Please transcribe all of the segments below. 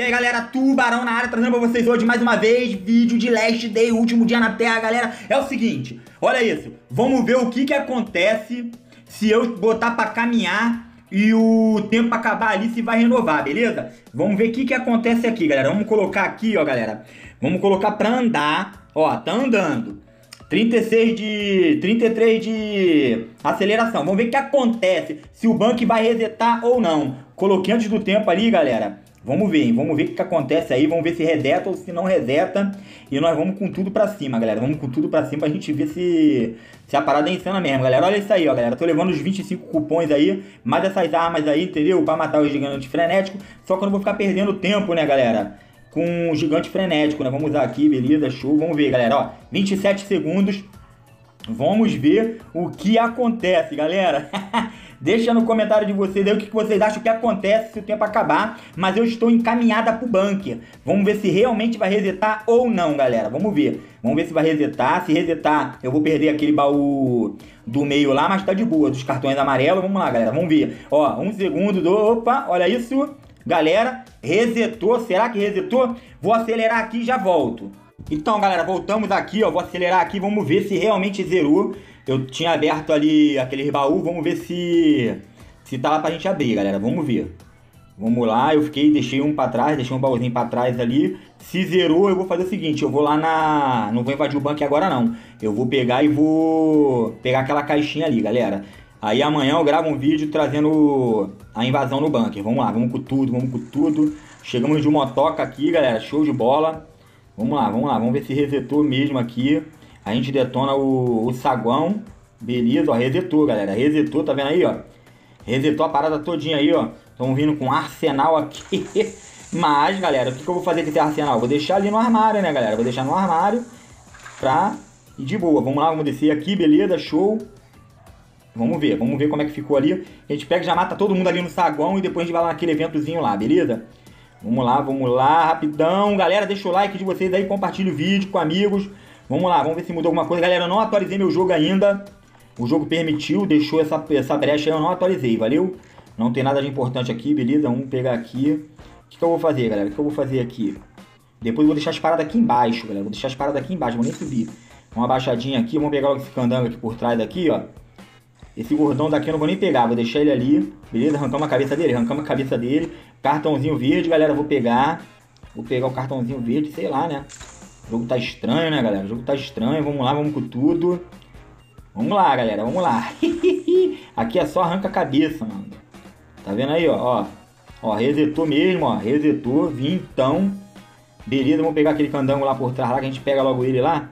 aí galera, Tubarão na área, trazendo pra vocês hoje mais uma vez vídeo de Last Day, último dia na Terra, galera. É o seguinte, olha isso, vamos ver o que acontece se eu botar pra caminhar e o tempo acabar ali, se vai renovar, beleza? Vamos ver o que acontece aqui, galera. Vamos colocar aqui, ó, galera. Vamos colocar pra andar, ó, tá andando. 33 de aceleração. Vamos ver o que acontece, se o banco vai resetar ou não. Coloquei antes do tempo ali, galera. Vamos ver, hein? Vamos ver o que acontece aí. Vamos ver se reseta ou se não reseta. E nós vamos com tudo pra cima, galera. Vamos com tudo pra cima pra gente ver se a parada é insana mesmo, galera. Olha isso aí, ó, galera. Tô levando os 25 cupons aí, mais essas armas aí, entendeu? Pra matar o gigante frenético. Só que eu não vou ficar perdendo tempo, né, galera? Com o gigante frenético, né? Vamos usar aqui, beleza, show. Vamos ver, galera, ó. 27 segundos. Vamos ver o que acontece, galera. Deixa no comentário de vocês aí o que vocês acham que acontece se o tempo acabar. Mas eu estou encaminhada pro bunker. Vamos ver se realmente vai resetar ou não, galera. Vamos ver. Vamos ver se vai resetar. Se resetar, eu vou perder aquele baú do meio lá, mas tá de boa. Dos cartões amarelos, vamos lá, galera. Vamos ver. Ó, 1 segundo do... Opa, olha isso. Galera, resetou. Será que resetou? Vou acelerar aqui e já volto. Então, galera, voltamos aqui, ó. Vou acelerar aqui, vamos ver se realmente zerou. Eu tinha aberto ali aquele baú, vamos ver se tá lá pra gente abrir, galera. Vamos ver. Vamos lá, deixei um pra trás, deixei um baúzinho pra trás ali. Se zerou, eu vou fazer o seguinte, eu vou lá não vou invadir o bunker agora não. Eu vou pegar e vou pegar aquela caixinha ali, galera. Aí amanhã eu gravo um vídeo trazendo a invasão no bunker. Vamos lá, vamos com tudo, vamos com tudo. Chegamos de motoca aqui, galera, show de bola. Vamos lá, vamos ver se resetou mesmo aqui. A gente detona o saguão. Beleza, ó, resetou, galera. Resetou, tá vendo aí, ó? Resetou a parada todinha aí, ó. Estamos vindo com arsenal aqui. Mas, galera, o que eu vou fazer com esse arsenal? Vou deixar ali no armário, né, galera? Vou deixar no armário pra ir de boa. Vamos lá, vamos descer aqui, beleza, show. Vamos ver como é que ficou ali. A gente pega e já mata todo mundo ali no saguão e depois a gente vai lá naquele eventozinho lá, beleza? Vamos lá, rapidão. Galera, deixa o like de vocês aí, compartilha o vídeo com amigos. Vamos lá, vamos ver se mudou alguma coisa. Galera, eu não atualizei meu jogo ainda. O jogo permitiu, deixou essa brecha aí, eu não atualizei, valeu? Não tem nada de importante aqui, beleza? Vamos pegar aqui. O que eu vou fazer, galera? O que eu vou fazer aqui? Depois eu vou deixar as paradas aqui embaixo, galera. Vou deixar as paradas aqui embaixo, vou nem subir. Uma abaixadinha aqui, vamos pegar logo esse candango aqui por trás daqui, ó. Esse gordão daqui eu não vou nem pegar, vou deixar ele ali, beleza? Arrancamos a cabeça dele, Cartãozinho verde, galera, vou pegar o cartãozinho verde, sei lá, né? O jogo tá estranho, né, galera? O jogo tá estranho, vamos lá, vamos com tudo. Vamos lá, galera, vamos lá. Aqui é só arranca a cabeça, mano. Tá vendo aí, ó? Ó, resetou mesmo, ó, resetou, vintão. Beleza, vamos pegar aquele candango lá por trás, lá que a gente pega logo ele lá.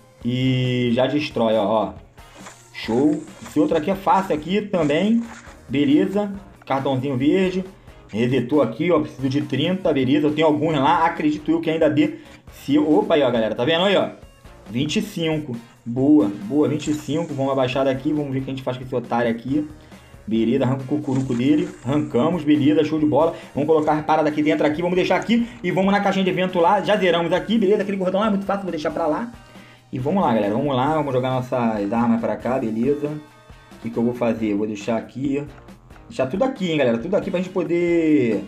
E já destrói, ó. Show. Esse outro aqui é fácil aqui também. Beleza. Cartãozinho verde. Resetou aqui, ó. Preciso de 30, beleza. Eu tenho alguns lá. Acredito eu que ainda dê. Opa aí, ó, galera. Tá vendo aí, ó? 25. Boa, 25. Vamos abaixar daqui. Vamos ver o que a gente faz com esse otário aqui. Beleza, arranca o cucuruco dele. Arrancamos, beleza, show de bola. Vamos colocar a parada aqui dentro aqui. Vamos deixar aqui. E vamos na caixinha de evento lá. Já zeramos aqui, beleza. Aquele gordão lá é muito fácil. Vou deixar pra lá. E vamos lá, galera, vamos jogar nossas armas pra cá, beleza? O que eu vou fazer? Eu vou deixar aqui, deixar tudo aqui, hein, galera, tudo aqui pra gente poder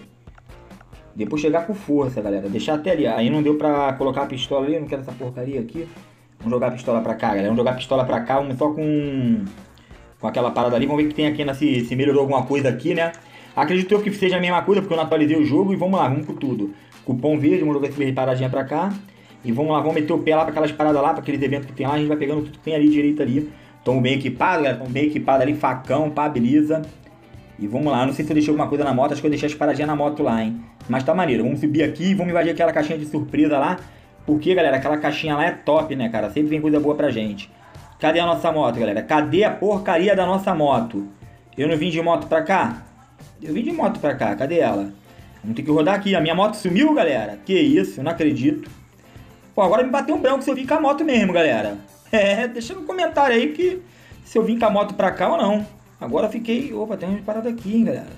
depois chegar com força, galera, deixar até ali. Aí não deu pra colocar a pistola ali, eu não quero essa porcaria aqui. Vamos jogar a pistola pra cá, galera, vamos jogar a pistola pra cá, vamos só com aquela parada ali, vamos ver o que tem aqui, se melhorou alguma coisa aqui, né? Acredito eu que seja a mesma coisa, porque eu não atualizei o jogo, e vamos lá, vamos com tudo. Cupom verde, vamos jogar esse paradinha pra cá. E vamos lá, vamos meter o pé lá para aquelas paradas lá, para aqueles eventos que tem lá, a gente vai pegando tudo que tem ali direito ali. Estamos bem equipados, galera, estamos bem equipados ali, facão, pá, beleza. E vamos lá, não sei se eu deixei alguma coisa na moto, acho que eu deixei as paradinhas na moto lá, hein. Mas tá maneiro, vamos subir aqui e vamos invadir aquela caixinha de surpresa lá. Porque, galera, aquela caixinha lá é top, né, cara, sempre vem coisa boa pra gente. Cadê a nossa moto, galera? Cadê a porcaria da nossa moto? Eu não vim de moto pra cá? Eu vim de moto pra cá, cadê ela? Vamos ter que rodar aqui, a minha moto sumiu, galera? Que isso, eu não acredito. Pô, agora me bateu um branco se eu vim com a moto mesmo, galera. Deixa no comentário aí que se eu vim com a moto pra cá ou não. Agora fiquei... Opa, tem uma parada aqui, hein, galera.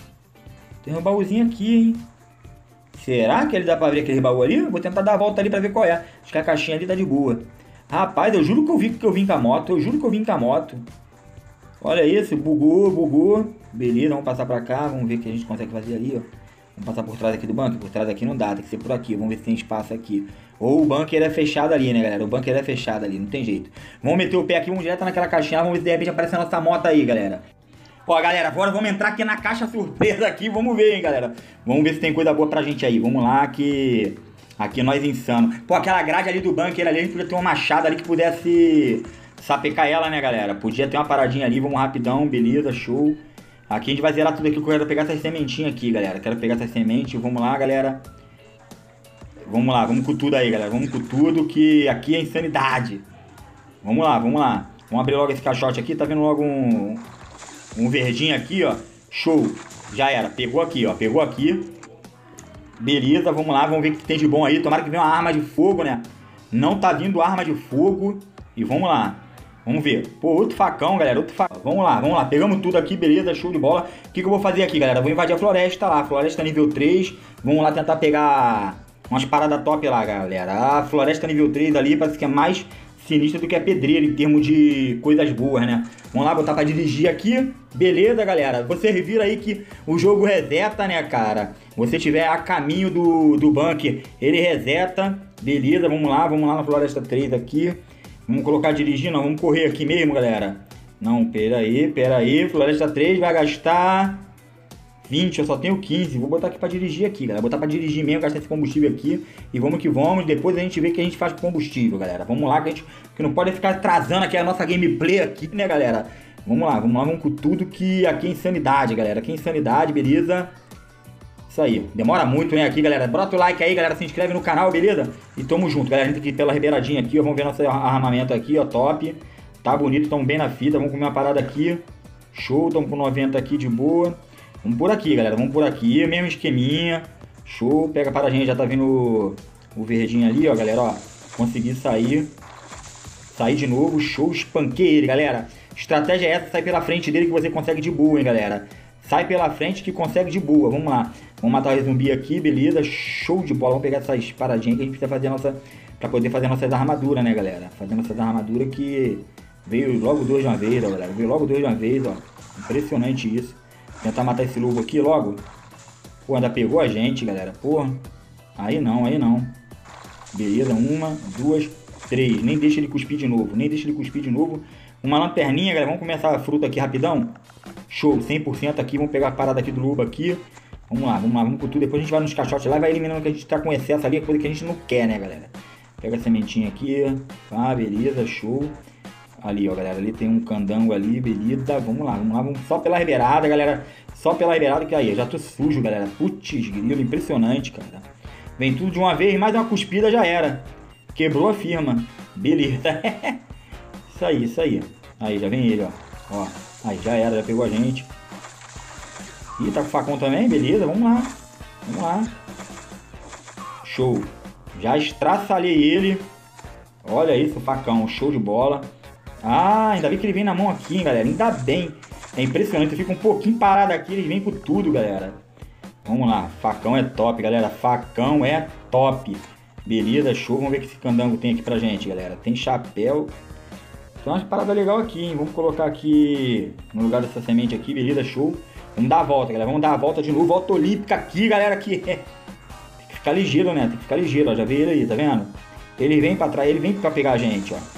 Tem um baúzinho aqui, hein. Será que ele dá pra abrir aquele baú ali? Vou tentar dar a volta ali pra ver qual é. Acho que a caixinha ali tá de boa. Rapaz, eu juro que eu vim com a moto. Olha isso, bugou. Beleza, vamos passar pra cá. Vamos ver o que a gente consegue fazer ali, ó. Vamos passar por trás aqui do bunker. Por trás aqui não dá, tem que ser por aqui. Vamos ver se tem espaço aqui. Ou o bunker é fechado ali, né, galera? O bunker é fechado ali, não tem jeito. Vamos meter o pé aqui, vamos direto naquela caixinha. Vamos ver se de repente aparece a nossa moto aí, galera. Ó, galera, agora vamos entrar aqui na caixa surpresa aqui. Vamos ver, hein, galera. Vamos ver se tem coisa boa pra gente aí. Vamos lá que... Aqui nós insano. Pô, aquela grade ali do bunker ali, a gente podia ter uma machada ali que pudesse sapecar ela, né, galera? Podia ter uma paradinha ali, vamos rapidão, beleza, show. Aqui a gente vai zerar tudo aqui, eu quero pegar essas sementinhas aqui, galera. Quero pegar essas sementes, vamos lá, galera. Vamos lá, vamos com tudo aí, galera. Vamos com tudo, que aqui é insanidade. Vamos lá, vamos lá. Vamos abrir logo esse caixote aqui, tá vendo logo um verdinho aqui, ó. Show, já era, pegou aqui, ó, pegou aqui. Beleza, vamos lá, vamos ver o que tem de bom aí. Tomara que venha uma arma de fogo, né? Não tá vindo arma de fogo. E vamos lá. Vamos ver. Pô, outro facão, galera. Outro facão. Vamos lá. Pegamos tudo aqui, beleza, show de bola. O que eu vou fazer aqui, galera? Vou invadir a floresta lá. Floresta nível 3. Vamos lá tentar pegar umas paradas top lá, galera. A floresta nível 3 ali parece que é mais sinistra do que a pedreira em termos de coisas boas, né? Vamos lá, botar pra dirigir aqui. Beleza, galera. Você revira aí que o jogo reseta, né, cara? Você tiver a caminho do bunker, ele reseta. Beleza, vamos lá na floresta 3 aqui. Vamos colocar dirigir, não, vamos correr aqui mesmo, galera. Não, pera aí. Floresta 3 vai gastar 20, eu só tenho 15. Vou botar aqui pra dirigir aqui, galera. Botar pra dirigir mesmo, gastar esse combustível aqui. E vamos que vamos. Depois a gente vê o que a gente faz com combustível, galera. Vamos lá, que não pode ficar atrasando aqui a nossa gameplay aqui, né, galera? Vamos lá, vamos com tudo, que aqui é insanidade, galera. Aqui é insanidade, beleza? Isso aí. Demora muito, né, aqui, galera. Bota o like aí, galera. Se inscreve no canal, beleza? E tamo junto, galera. A gente aqui pela ribeiradinha aqui, ó. Vamos ver nosso armamento aqui, ó. Top. Tá bonito, tamo bem na fita. Vamos comer uma parada aqui. Show, tamo com 90 aqui de boa. Vamos por aqui, galera. Vamos por aqui. Mesmo esqueminha. Show. Pega a paradinha. Já tá vindo o verdinho ali, ó, galera, ó. Consegui sair. Sair de novo. Show. Espanquei ele, galera. Estratégia é essa. Sai pela frente dele que você consegue de boa, hein, galera. Sai pela frente que consegue de boa. Vamos lá. Vamos matar o zumbi aqui, beleza. Show de bola. Vamos pegar essas paradinhas que a gente precisa fazer a nossa... Pra poder fazer nossas armaduras, né, galera? Fazer nossas armaduras que... Veio logo 2 de uma vez, ó, galera. Veio logo 2 de uma vez, ó. Impressionante isso. Tentar matar esse lobo aqui logo. Pô, ainda pegou a gente, galera. Porra. Aí não. Beleza. 1, 2, 3. Nem deixa ele cuspir de novo. Uma lanterninha, galera. Vamos começar a fruta aqui rapidão. Show. 100% aqui. Vamos pegar a parada aqui do lobo aqui. Vamos lá. Vamos com tudo. Depois a gente vai nos caixotes lá e vai eliminando o que a gente tá com excesso ali. Coisa que a gente não quer, né, galera? Pega a sementinha aqui. Tá, beleza. Show. Ali, ó, galera, ali tem um candango ali, beleza, vamos lá, vamos só pela ribeirada, galera, só pela ribeirada, que aí, eu já tô sujo, galera, putz, grilo, impressionante, cara, vem tudo de uma vez, mais uma cuspida já era, quebrou a firma, beleza, isso aí, aí, já vem ele, ó, aí, já era, já pegou a gente, ih, tá com facão também, beleza, vamos lá, show, já estraçalhei ele, olha isso, facão, show de bola. Ah, ainda bem que ele vem na mão aqui, hein, galera. Ainda bem. É impressionante. Eu fico um pouquinho parado aqui. Eles vêm com tudo, galera. Vamos lá. Facão é top, galera. Facão é top. Beleza, show. Vamos ver o que esse candango tem aqui pra gente, galera. Tem chapéu. Tem umas paradas legais aqui, hein. Vamos colocar aqui no lugar dessa semente aqui. Beleza, show. Vamos dar a volta, galera. Vamos dar a volta de novo. Volta olímpica aqui, galera. Aqui. Tem que ficar ligeiro, né? Tem que ficar ligeiro, ó. Já vê ele aí, tá vendo? Ele vem pra trás. Ele vem pra pegar a gente, ó.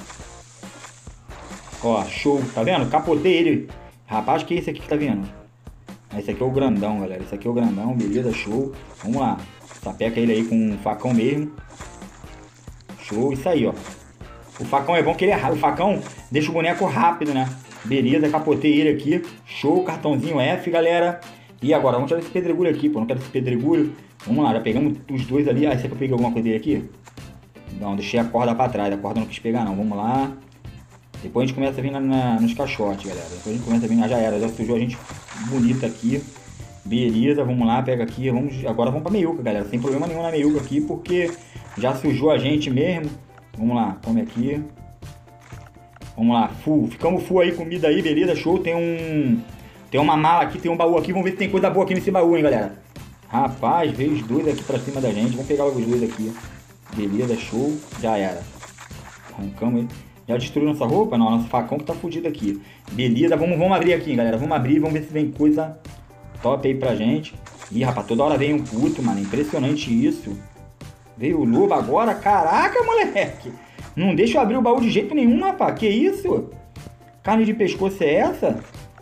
Ó, show, tá vendo? Capotei ele. Rapaz, que é esse aqui que tá vendo? Esse aqui é o grandão, galera. Esse aqui é o grandão, beleza, show. Vamos lá. Sapeca ele aí com um facão mesmo. Show, isso aí, ó. O facão é bom que ele é rápido. O facão deixa o boneco rápido, né? Beleza, capotei ele aqui. Show, cartãozinho F, galera. E agora, vamos tirar esse pedregulho aqui, pô. Não quero esse pedregulho. Vamos lá, já pegamos os dois ali. Ah, esse aqui eu peguei alguma coisa dele aqui? Não, deixei a corda pra trás. A corda não quis pegar, não. Vamos lá. Depois a gente começa a vir nos caixotes, galera. Depois a gente começa a vir, já era, já sujou a gente bonita aqui. Beleza, vamos lá, pega aqui. Agora vamos pra meiuca, galera. Sem problema nenhum na meiuca aqui, porque já sujou a gente mesmo. Vamos lá, come aqui. Vamos lá, full. Ficamos full aí, comida aí, beleza, show. Tem uma mala aqui, tem um baú aqui. Vamos ver se tem coisa boa aqui nesse baú, hein, galera. Rapaz, veio os dois aqui pra cima da gente. Vamos pegar logo os dois aqui. Beleza, show. Já era. Arrancamos ele. Já destruiu nossa roupa? Não, nosso facão que tá fudido aqui. Beleza, vamos abrir aqui, galera. Vamos abrir, vamos ver se vem coisa top aí pra gente. Ih, rapaz, toda hora vem um puto, mano. Impressionante isso. Veio o lobo agora? Caraca, moleque. Não deixa eu abrir o baú de jeito nenhum, rapaz. Que isso? Carne de pescoço é essa?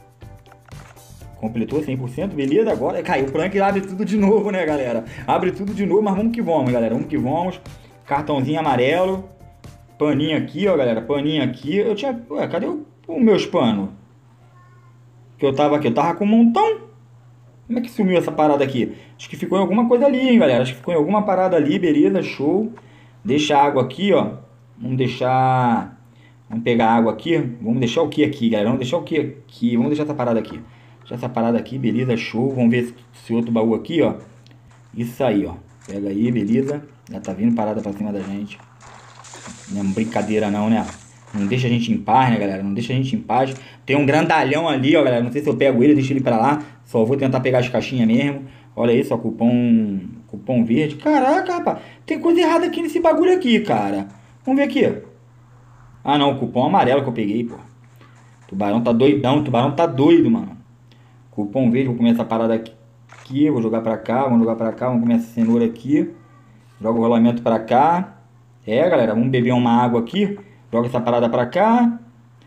Completou 100%, beleza? Agora caiu o Frank, abre tudo de novo, né, galera? Abre tudo de novo, mas vamos que vamos, galera. Vamos que vamos. Cartãozinho amarelo. Paninho aqui, ó, galera. Paninho aqui. Eu tinha... Ué, cadê os meus panos? Que eu tava aqui. Eu tava com um montão. Como é que sumiu essa parada aqui? Acho que ficou em alguma coisa ali, hein, galera. Acho que ficou em alguma parada ali, beleza? Show. Deixa a água aqui, ó. Vamos deixar... Vamos pegar a água aqui. Vamos deixar o que aqui, galera? Vamos deixar o que aqui? Vamos deixar essa parada aqui. Deixa essa parada aqui, beleza? Show. Vamos ver esse outro baú aqui, ó. Isso aí, ó. Pega aí, beleza? Já tá vindo parada pra cima da gente. Não é brincadeira não, né? Não deixa a gente em paz, né, galera? Não deixa a gente em paz. Tem um grandalhão ali, ó, galera. Não sei se eu pego ele, deixo ele pra lá. Só vou tentar pegar as caixinhas mesmo. Olha isso, ó, cupom verde. Caraca, rapaz. Tem coisa errada aqui nesse bagulho aqui, cara. Vamos ver aqui. Ah, não. Cupom amarelo que eu peguei, pô. Tubarão tá doidão. Tubarão tá doido, mano. Cupom verde. Vou comer essa parada aqui. Vou jogar pra cá. Vamos jogar pra cá. Vamos comer essa cenoura aqui. Joga o rolamento pra cá. É, galera. Vamos beber uma água aqui. Joga essa parada pra cá.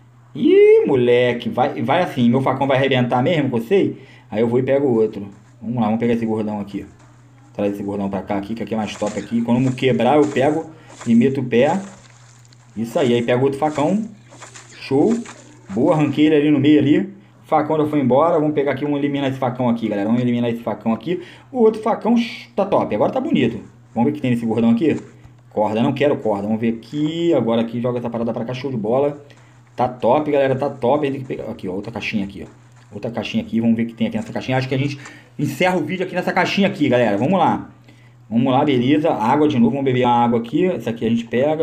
Ih, moleque. Vai assim. Meu facão vai arrebentar mesmo, que eu sei. Aí eu vou e pego o outro. Vamos lá, vamos pegar esse gordão aqui. Traz esse gordão pra cá aqui, que aqui é mais top aqui. Quando eu quebrar, eu pego e meto o pé. Isso aí. Aí pego outro facão. Show. Boa, arranquei ele ali no meio ali. O facão já foi embora. Vamos pegar aqui, vamos eliminar esse facão aqui, galera. Vamos eliminar esse facão aqui. O outro facão tá top. Agora tá bonito. Vamos ver o que tem nesse gordão aqui. Corda, não quero corda. Vamos ver aqui. Agora aqui, joga essa parada pra cá. Show de bola. Tá top, galera. Tá top. A gente tem que pegar aqui, ó. Outra caixinha aqui, ó. Outra caixinha aqui. Vamos ver o que tem aqui nessa caixinha. Acho que a gente encerra o vídeo aqui nessa caixinha aqui, galera. Vamos lá. Vamos lá, beleza. Água de novo. Vamos beber a água aqui. Essa aqui a gente pega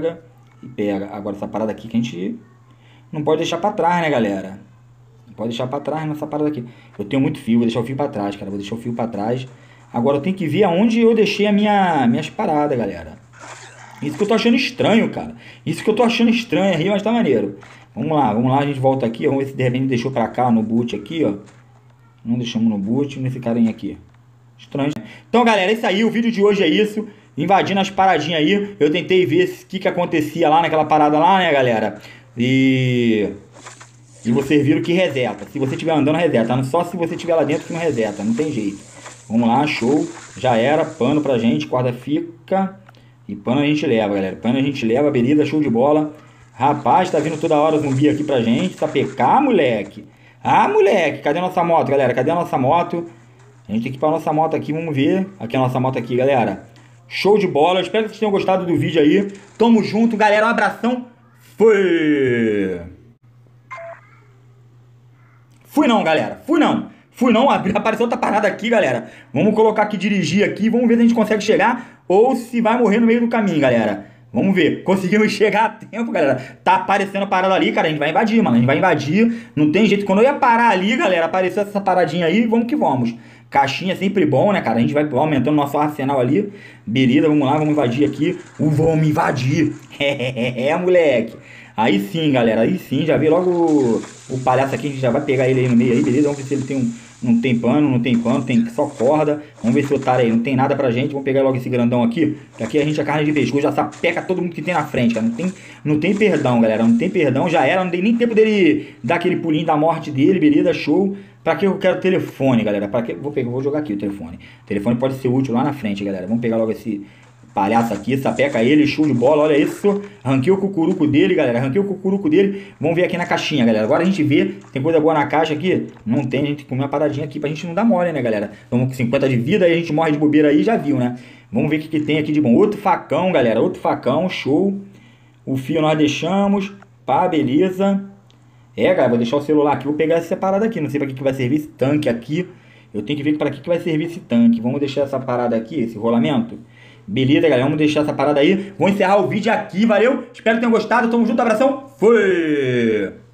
e pega. Agora essa parada aqui que a gente não pode deixar pra trás, né, galera? Não pode deixar pra trás nessa parada aqui. Eu tenho muito fio. Vou deixar o fio pra trás, cara. Vou deixar o fio pra trás. Agora eu tenho que ver aonde eu deixei minhas paradas, galera. Isso que eu tô achando estranho, cara. Isso que eu tô achando estranho aí, mas tá maneiro. Vamos lá, a gente volta aqui. Vamos ver se de repente deixou pra cá, no boot aqui, ó. Não deixamos no boot, nesse carinha aqui. Estranho. Então, galera, é isso aí. O vídeo de hoje é isso. Invadindo as paradinhas aí. Eu tentei ver o que acontecia lá naquela parada lá, né, galera? E vocês viram que reseta. Se você estiver andando, reseta. Só se você estiver lá dentro que não reseta. Não tem jeito. Vamos lá, show. Já era. Pano pra gente. Corda fica. E pano a gente leva, galera. Pano a gente leva. Beleza, show de bola. Rapaz, tá vindo toda hora zumbi aqui pra gente. Sapecar, moleque. Ah, moleque. Cadê a nossa moto, galera? Cadê a nossa moto? A gente tem que ir pra nossa moto aqui. Vamos ver. Aqui a nossa moto aqui, galera. Show de bola. Espero que vocês tenham gostado do vídeo aí. Tamo junto, galera. Um abração. Fui! Fui não, galera. Fui não. Apareceu outra parada aqui, galera. Vamos colocar aqui, dirigir aqui. Vamos ver se a gente consegue chegar ou se vai morrer no meio do caminho, galera. Vamos ver. Conseguimos chegar a tempo, galera. Tá aparecendo a parada ali, cara. A gente vai invadir, mano. A gente vai invadir. Não tem jeito. Quando eu ia parar ali, galera, apareceu essa paradinha aí. Vamos que vamos. Caixinha é sempre bom, né, cara? A gente vai aumentando nosso arsenal ali. Beleza, vamos lá. Vamos invadir aqui. Vamos invadir. Moleque. Aí sim, galera. Aí sim. Já vi logo o palhaço aqui. A gente já vai pegar ele aí no meio aí, beleza? Vamos ver se ele tem não tem pano, tem só corda. Vamos ver se o otário aí não tem nada pra gente. Vamos pegar logo esse grandão aqui. Que aqui a gente é carne de pescoço, já sapeca todo mundo que tem na frente, cara. Não tem perdão, galera. Não tem perdão, já era. Não dei nem tempo dele dar aquele pulinho da morte dele, beleza? Show. Pra que eu quero telefone, galera? Pra que? Vou jogar aqui o telefone. O telefone pode ser útil lá na frente, galera. Vamos pegar logo esse palhaço aqui, sapeca ele, show de bola, olha isso. Arranquei o cucuruco dele, galera. Arranquei o cucuruco dele. Vamos ver aqui na caixinha, galera. Agora a gente vê, tem coisa boa na caixa aqui. Não tem, a gente tem que comer uma paradinha aqui pra gente não dar mole, né, galera? Estamos com 50 de vida, aí a gente morre de bobeira aí, já viu, né? Vamos ver o que tem aqui de bom. Outro facão, galera. Outro facão, show. O fio nós deixamos. Pá, beleza. É, galera, vou deixar o celular aqui. Vou pegar essa parada aqui. Não sei pra que vai servir esse tanque aqui. Eu tenho que ver pra que vai servir esse tanque. Vamos deixar essa parada aqui, esse rolamento. Beleza, galera, vamos deixar essa parada aí. Vou encerrar o vídeo aqui, valeu? Espero que tenham gostado, tamo junto, abração, fui!